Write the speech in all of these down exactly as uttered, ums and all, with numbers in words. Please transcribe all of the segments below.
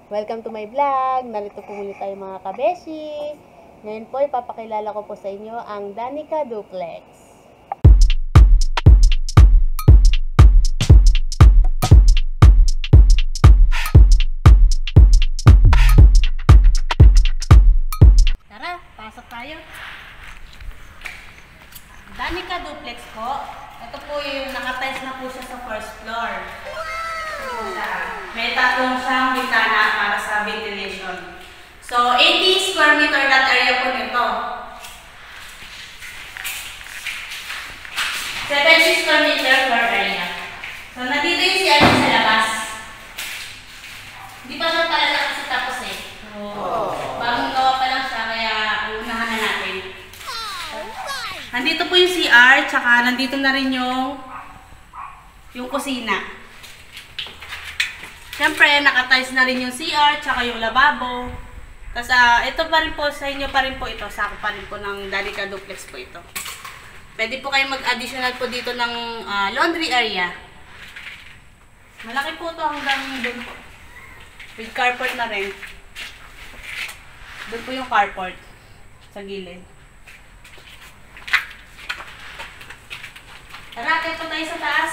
Welcome to my vlog. Narito po muli tayo mga kabeshi. Ngayon po ipapakilala ko po sa inyo ang Danica Duplex. Tara, pasok tayo. Danica Duplex po. Ito po yung nakatiles na po siya sa first floor. May tatlong siyang bintana para sa ventilation. So, eighty square meter lot area po nito. seventy square meter floor area. So, nandito yung C R sa labas. Hindi pa siya talaga kasi tapos eh. So, bagong gawa pa lang siya, kaya unahan na natin. Nandito po yung C R, tsaka nandito na rin yung yung kusina. Siyempre, nakatiles na rin yung C R, tsaka yung lababo. Tapos, uh, ito pa rin po, sa inyo pa rin po ito. Sako pa rin po ng Danica Duplex po ito. Pwede po kayo mag-additional po dito ng uh, laundry area. Malaki po ito hanggang doon po. With carport na rin. Doon po yung carport. Sa gilid. Tara, akit po tayo sa taas.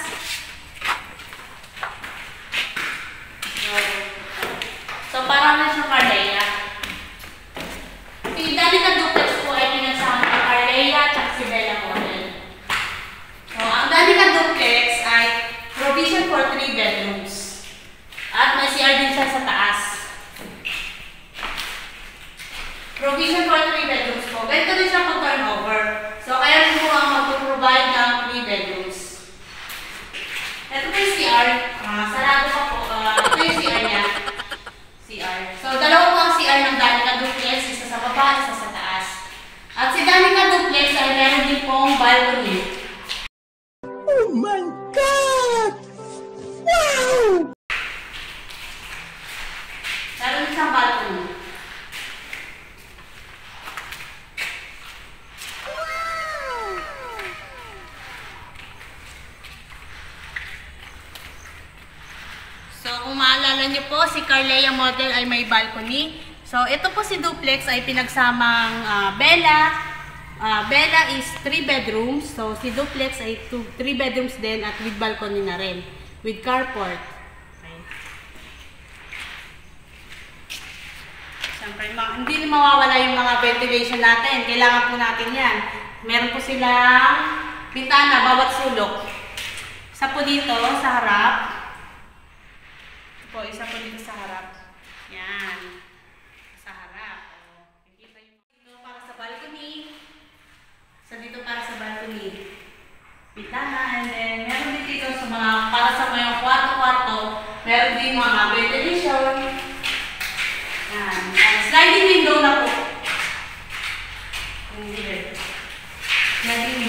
So, parang na siyang Carleia. Si Danica Duplex po ay pinagsama ng Carleia at si Bella model. So, ang Danica Duplex ay provision for three bedrooms. At may C R din siya sa taas. Provision for three bedrooms po. Ganito din siya pag-turnover. So, kaya rin po ang mag-provide ng three bedrooms. Ito po yung C R. Uh, sarado pa po. Uh, ito yung C R niya. C R. So, dalawa po ang C R ng Danica Duplex. Isa sa baba, isa sa taas. At si Danica Duplex ay meron din pong balcony. Oh my God! Wow! Meron din siyang balcony. So, kung maalala niyo po, si Carleia model ay may balcony. So, ito po si Duplex ay pinagsamang uh, Bella. Uh, Bella is three bedrooms. So, si Duplex ay three bedrooms din at with balcony na rin. With carport. Okay. Siyempre, hindi rin mawawala yung mga ventilation natin. Kailangan po natin yan. Meron po silang bintana, bawat sulok. Isa po dito sa harap. Po, isa po dito sa harap. Yan. Sa harap. O, nakikita yung dito para sa balcony. Sa dito para sa balcony. Bintana. And then, meron din dito sa mga, para sa mga kwarto-kwarto, meron din mga ventilation. Yan. And sliding window na po. Sliding